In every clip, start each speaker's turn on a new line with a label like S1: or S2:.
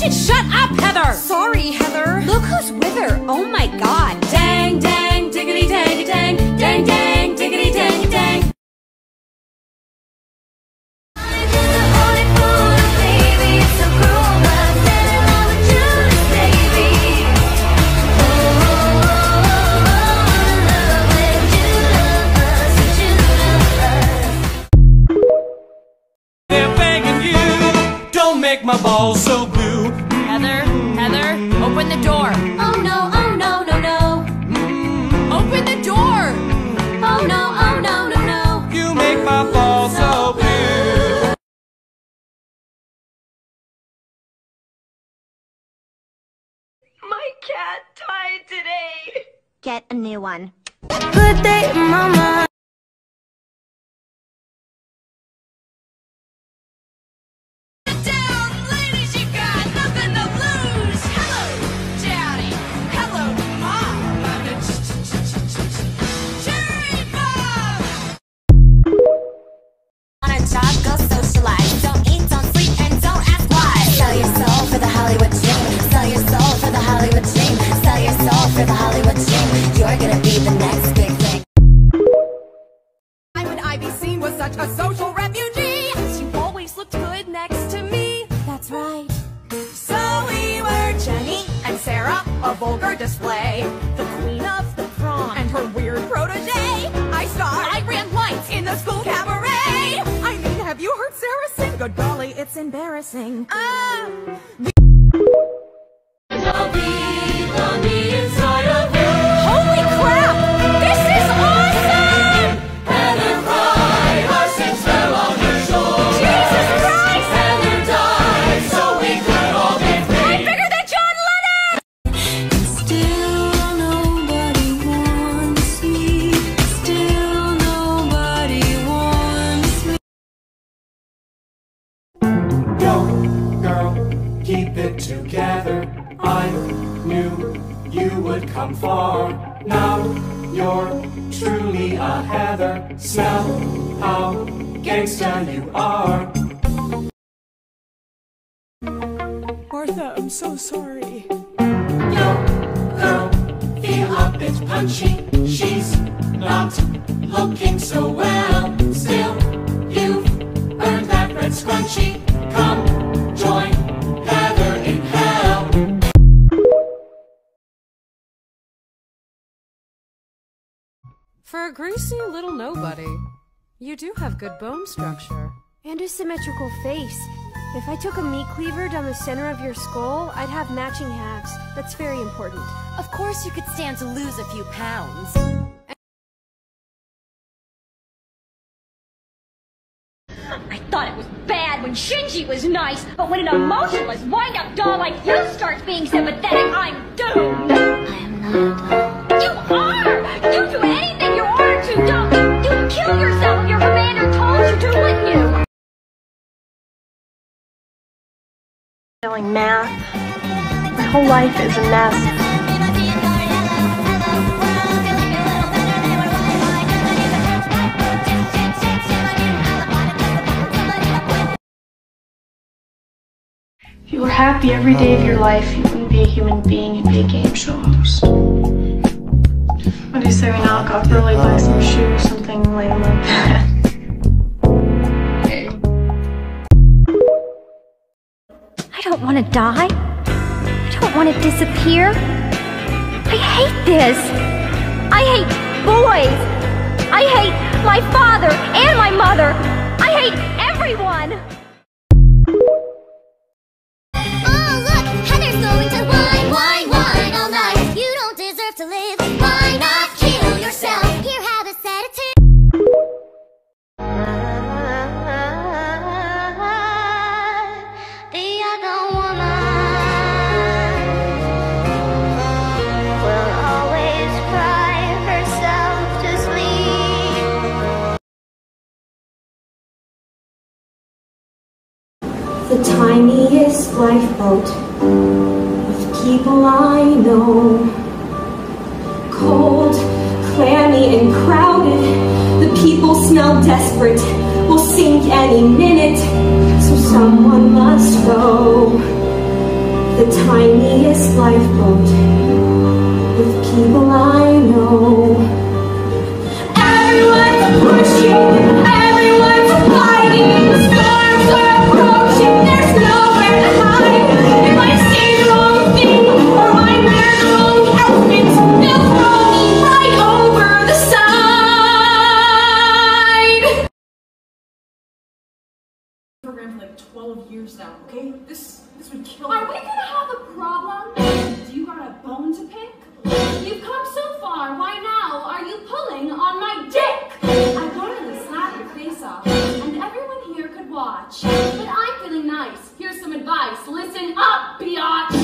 S1: should shut up, Heather!
S2: Sorry, Heather.
S1: Look who's with her. Oh my god. Dang, dang, diggity, dang, dang. Dang, dang, diggity, dang, dang.
S3: Make my balls so blue.
S2: Heather, open the door.
S1: Oh no, no, no.
S2: Open the door.
S1: Oh no, no.
S3: You make my balls so blue.
S4: My cat died today.
S5: Get a new one.
S4: Good day, Mama.
S5: For the Hollywood dream, you're gonna be the next big thing.
S2: Why would I be seen with such a social refugee? You always looked good next to me.
S5: That's right.
S2: So we were Jenny and Sarah, a vulgar display. The queen of the prom and her weird protege. I ran lights in the school cabaret. I mean, have you heard Sarah sing? Good golly, it's embarrassing. Holy crap! This is awesome!
S3: Heather cried, our sins fell on her shoulders.
S2: Jesus Christ!
S3: Heather died so we could all be free.
S2: I'm bigger than John Lennon!
S6: Still nobody wants me. Still nobody wants me.
S3: Go, girl, keep it together. I knew you would come far. Now you're truly a Heather. Smell how gangsta you are.
S2: Martha, I'm so sorry.
S3: Yo, girl, feel a bit punchy. She's not looking so well. Still, you've earned that red scrunchie. Come join Heather in hell.
S7: For a greasy little nobody, you do have good bone structure.
S8: And a symmetrical face. If I took a meat cleaver down the center of your skull, I'd have matching halves. That's very important.
S5: Of course you could stand to lose a few pounds.
S4: I thought it was bad when Shinji was nice, but when an emotionless, wind-up doll like you starts being sympathetic, I'm doomed!
S5: I am not a doll.
S4: You are! You do anything you're ordered to, don't you? You'd kill yourself if your commander told you to, wouldn't you?
S9: Failing math. My whole life is a mess. If you were happy every day of your life, you wouldn't be a human being, you'd be a game show host. What do you say we knock off early, buy some shoes, something lame like that? Okay.
S5: I don't want to die. I don't want to disappear. I hate this. I hate boys. I hate my father and my mother. I hate everyone.
S10: Oh look, Heather's going to whine all night. You don't deserve to live. Why not kill yourself? Here, have a sedative. The other woman will always cry herself to sleep.
S11: The tiniest lifeboat with people I know. Cold, clammy, and crowded. The people smell desperate, will sink any minute, so someone must go. the tiniest lifeboat with people I know. Everyone's pushing, everyone's fighting, the storms are approaching, there's nowhere to hide. If I say the wrong thing or I wear the wrong outfit, they'll throw me right over the side.
S12: Program for like 12 years now, okay? This would kill me.
S13: Are we gonna have a problem?
S12: Do you got a bone to pick?
S13: You've come so far, why now are you pulling on my dick? I'd normally slap your face off, and everyone here could watch. But I'm feeling nice. Here's some advice. Listen up, biatch!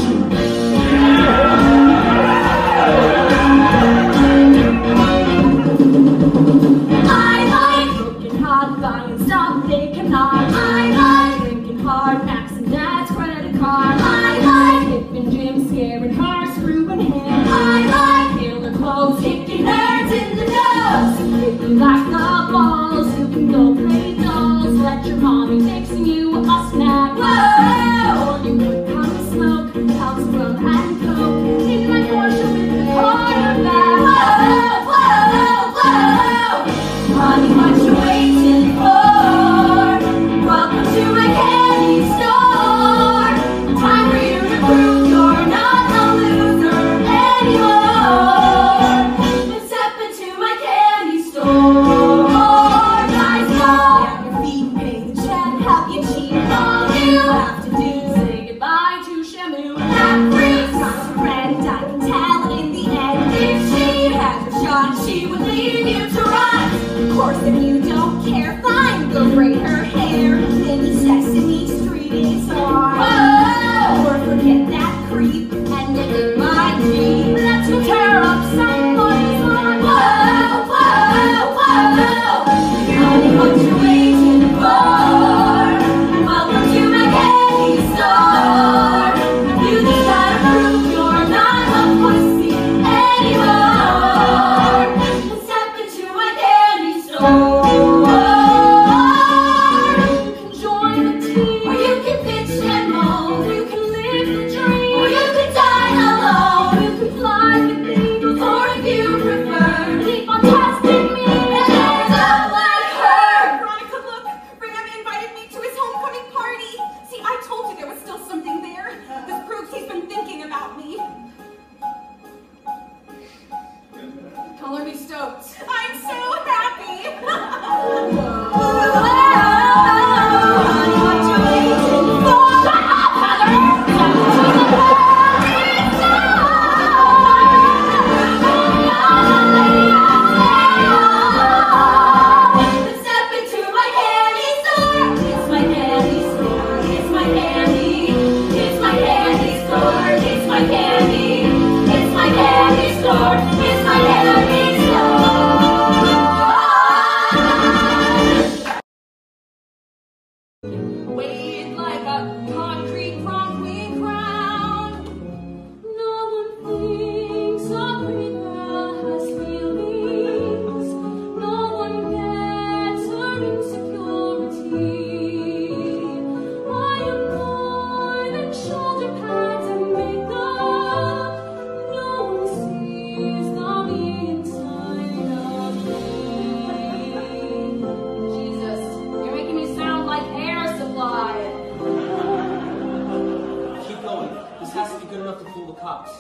S13: I like broken heart, buying stuff they cannot. I like drinking hard, maxing dad's credit card. I like hipping Jim, scaring cars, screwing him. I like killer clothes, kicking nerds in the nose. If you like the balls, you can go play dolls. Let your mommy mixing you a snack. Whoa! Or you could come smoke, house rum and coke. In my Porsche with the quarterback. Whoa, whoa, whoa! Honey, what you waiting for? Welcome to my candy store. Time for you to prove you're not a loser anymore. Step into my candy store. Nice girl, get your feet, pay the check, help you cheat. All you have to do is say goodbye to Shamu. That freak's not your friend, I can tell in the end. If she had her shot, she would leave you to rot. Of course, if you don't care, fine, go braid her hair. Any Sesame Street is hard. Whoa! Or forget that creep and live in my Jeep. Let's go tear up somebody's lawn. Whoa, whoa, whoa! Honey, what you waiting for? Welcome to my candy store. You just gotta prove you're not a pussy anymore. Step into my candy store. You can join the team, or you can pitch and mold. You can live the dream, or you can die alone. You can fly with eagles, or if you prefer, keep on testing me and end up like her.
S12: Veronica, look! Ringham invited me to his homecoming party. See, I told you there was still something there. This proves he's been thinking about me. Color me stoked. I'm so happy!
S13: Honey, what you waiting for? Shut up, Heather! Step into my candy store. It's my candy store. It's my candy. It's my candy store. It's my candy. It's my candy store. It's my candy store. Weighed like a concrete concrete crown. No one thinks a pretty girl has feelings. No one gets her insecurity. I am more than shoulder pads and makeup. No one sees the me inside of me. Jesus, you're making me sound like air supply.
S14: Keep going. This has to be good enough to fool the cops.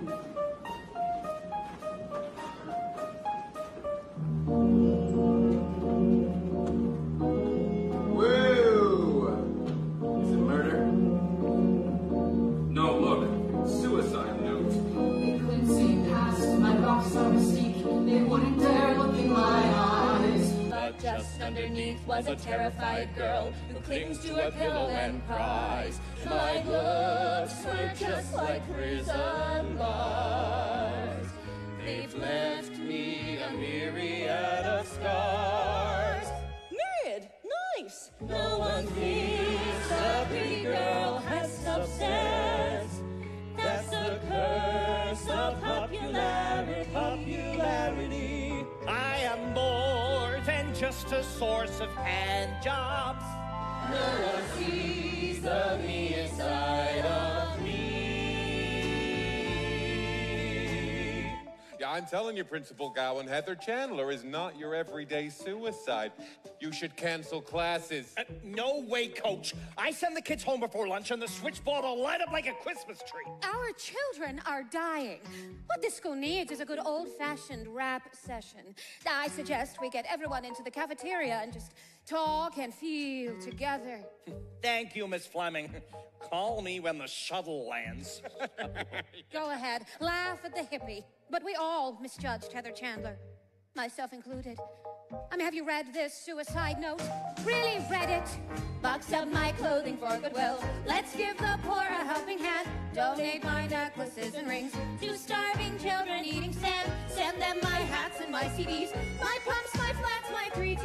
S15: Woo! Is it murder? No, look. Suicide note.
S2: They couldn't see past my box of mystique. They wouldn't dare look in my eyes.
S3: But just underneath was a terrified girl who clings to her pillow and cries. My looks were just like prison bars. They've left me a myriad of scars. Myriad? Nice! No one thinks a pretty girl has substance. That's the curse of popularity. I am more than just a source of hand jobs. No one sees the me inside of me.
S16: I'm telling you, Principal Gowan, Heather Chandler is not your everyday suicide. You should cancel classes.
S17: No way, Coach. I send the kids home before lunch and the switchboard will light up like a Christmas tree.
S1: Our children are dying. What this school needs is a good old-fashioned rap session. I suggest we get everyone into the cafeteria and just talk and feel together.
S17: Thank you, Miss Fleming. Call me when the shuttle lands.
S1: Go ahead, laugh at the hippie. But we all misjudged Heather Chandler, myself included. I mean, have you read this suicide note? Really read it? Box up my clothing for Goodwill. Let's give the poor a helping hand. Donate my necklaces and rings to starving children eating sand. Send them my hats and my CDs, my pumps, my flats, my 3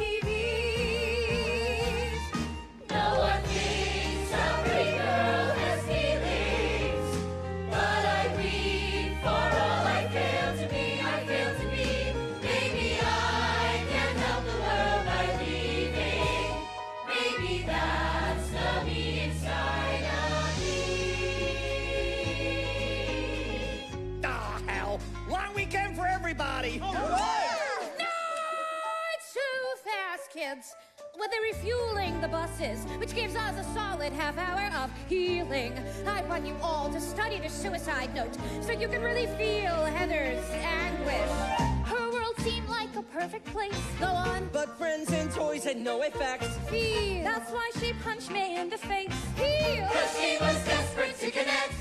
S1: TVs.
S3: No one thinks a pretty girl has feelings, but I weep for all I fail to be. I fail to be. Maybe I can help the world by leaving. Maybe that's the me inside of me.
S17: Ah, hell. Long weekend for everybody.
S1: No, it's too fast, kids. Well, they're refueling the buses, which gives us a solid half hour of healing. I want you all to study the suicide note so you can really feel Heather's anguish. Her world seemed like a perfect place. Go on.
S18: But friends and toys had no effect.
S1: Feel. That's why she punched me in the face. Feel.
S3: 'Cause she was desperate to connect.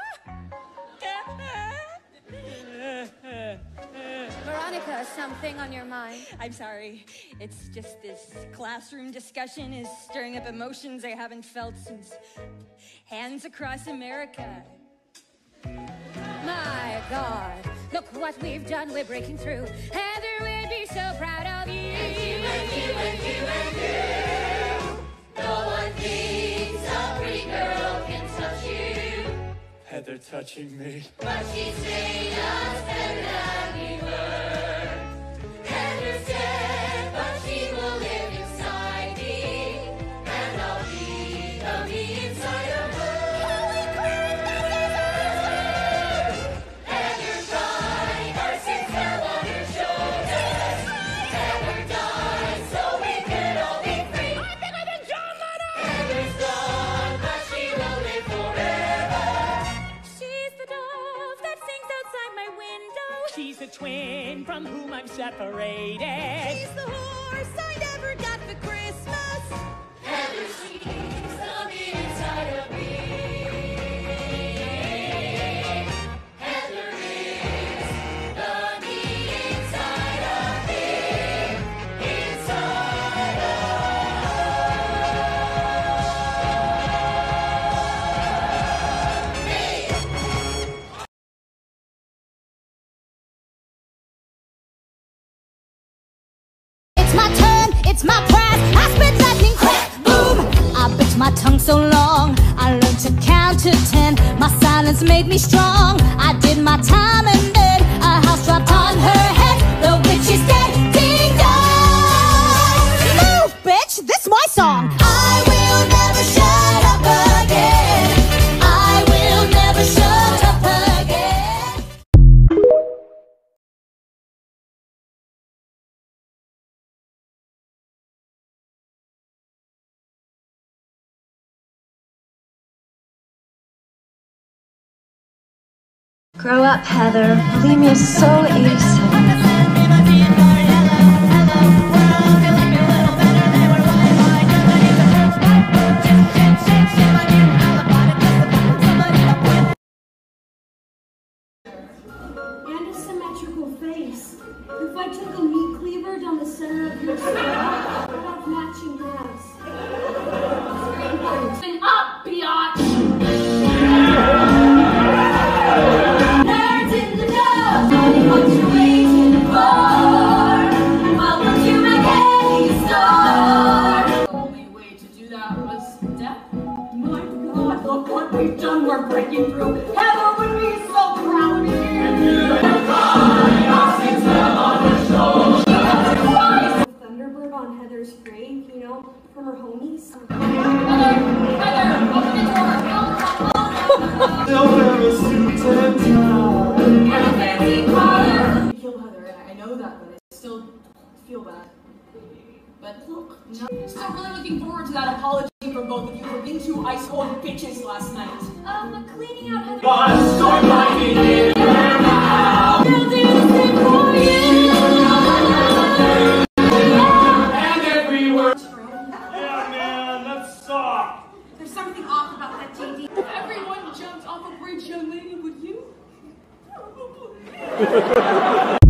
S1: Veronica, something on your mind?
S19: I'm sorry. It's just this classroom discussion is stirring up emotions I haven't felt since Hands Across America.
S1: My God, look what we've done. We're breaking through. Heather, we'd be so proud of you.
S3: And you, and you, and you, and you. No one thinks a pretty girl can touch you.
S18: Heather touching me.
S3: But she's made us better than we were. Heather's dead, but she will live inside me. And I'll be the me inside of her. Holy crap, Heather cried, our sins fell on her shoulders. Heather died so we could all be free. I'm bigger than John Lennon! Heather's gone, but she will live forever.
S1: She's the dove that sings outside my window.
S20: She's a twin from whom I'm separated.
S3: She's the horse I never got for Christmas. Heather, she's the me inside of me. Heather is the me inside of me. Inside of me.
S10: It's my turn, it's my prize. I spit lightning quick, boom. I bit my tongue so long, I learned to count to 10. My silence made me strong. I did my time and then a house dropped on her head. The witch is dead, ding dong. Move, bitch, this my song. I will never shut up again. I will never shut up again.
S9: Grow up, Heather. Bulimia is so innocent.
S13: And a symmetrical face. If I took a meat cleaver down the center of your skull, I'd have matching halves.
S11: Listen up, biatch!
S3: Nerds in the know, money what you're waiting for. Welcome to my candy store.
S11: The only way to do that was death. My God, look what we've done. We're breaking through. Heather would be so proud of you.
S13: Thunderbird on Heather's grave, you know, from her homies.
S11: Heather, open the door.
S12: but look, no. Still really looking forward to that apology from both of you for being two ice cold bitches last night.
S13: Cleaning out Heather.
S3: But storm lightning in your mouth.
S13: They'll do the same for you.
S3: And every word.
S17: Yeah, man, let's stop.
S12: There's something off about that, JD. If everyone jumped off a bridge, young lady, would you?